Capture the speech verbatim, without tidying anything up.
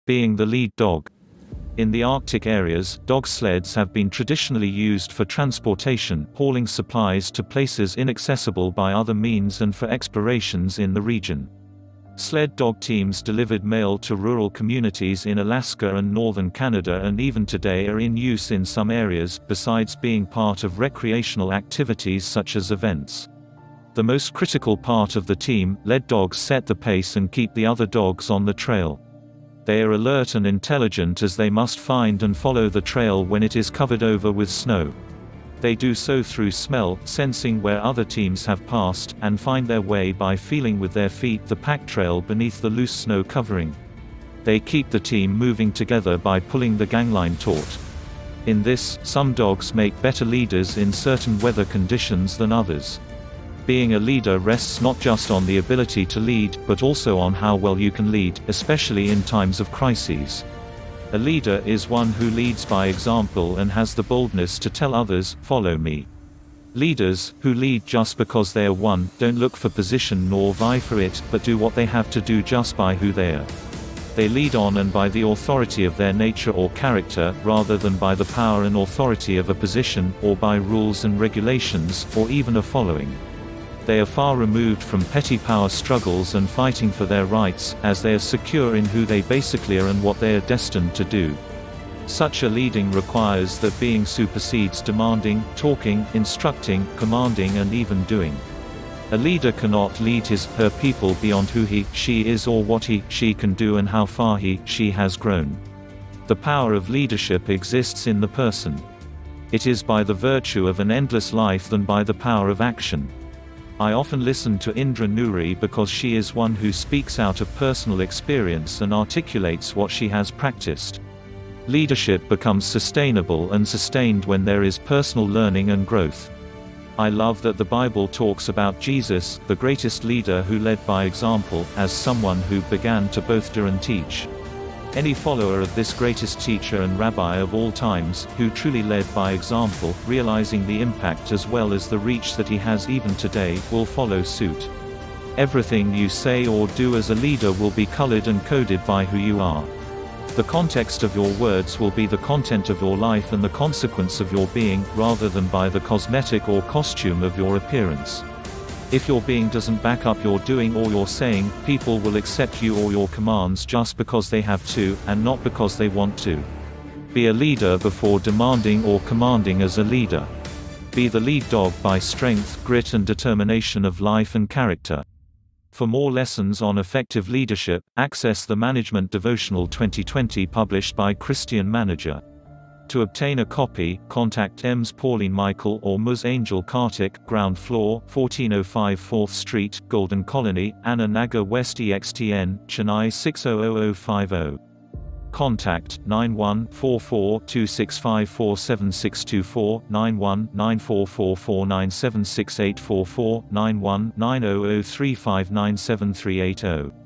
Being the lead dog. In the Arctic areas, dog sleds have been traditionally used for transportation, hauling supplies to places inaccessible by other means and for explorations in the region. Sled dog teams delivered mail to rural communities in Alaska and northern Canada and even today are in use in some areas, besides being part of recreational activities such as events. The most critical part of the team, lead dogs set the pace and keep the other dogs on the trail. They are alert and intelligent as they must find and follow the trail when it is covered over with snow. They do so through smell, sensing where other teams have passed, and find their way by feeling with their feet the pack trail beneath the loose snow covering. They keep the team moving together by pulling the gangline taut. In this, some dogs make better leaders in certain weather conditions than others. Being a leader rests not just on the ability to lead, but also on how well you can lead, especially in times of crises. A leader is one who leads by example and has the boldness to tell others, "Follow me." Leaders, who lead just because they are one, don't look for position nor vie for it, but do what they have to do just by who they are. They lead on and by the authority of their nature or character, rather than by the power and authority of a position, or by rules and regulations, or even a following. They are far removed from petty power struggles and fighting for their rights, as they are secure in who they basically are and what they are destined to do. Such a leading requires that being supersedes demanding, talking, instructing, commanding and even doing. A leader cannot lead his, her people beyond who he, she is or what he, she can do and how far he, she has grown. The power of leadership exists in the person. It is by the virtue of an endless life than by the power of action. I often listen to Indra Nooyi because she is one who speaks out of personal experience and articulates what she has practiced. Leadership becomes sustainable and sustained when there is personal learning and growth. I love that the Bible talks about Jesus, the greatest leader who led by example, as someone who began to both do and teach. Any follower of this greatest teacher and rabbi of all times, who truly led by example, realizing the impact as well as the reach that he has even today, will follow suit. Everything you say or do as a leader will be colored and coded by who you are. The context of your words will be the content of your life and the consequence of your being, rather than by the cosmetic or costume of your appearance. If your being doesn't back up your doing or your saying, people will accept you or your commands just because they have to, and not because they want to. Be a leader before demanding or commanding as a leader. Be the lead dog by strength, grit and determination of life and character. For more lessons on effective leadership, access the Management Devotional twenty twenty published by Christian Manager. To obtain a copy, contact E M S Pauline Michael or Ms Angel Kartik, ground floor, fourteen oh five fourth Street, Golden Colony, Anna Nagar West E X T N, Chennai six zero zero zero five zero. Contact nine one four four two six five four seven six two four, nine one nine four four four nine seven six eight four four, nine one nine zero zero three five nine seven three eight zero.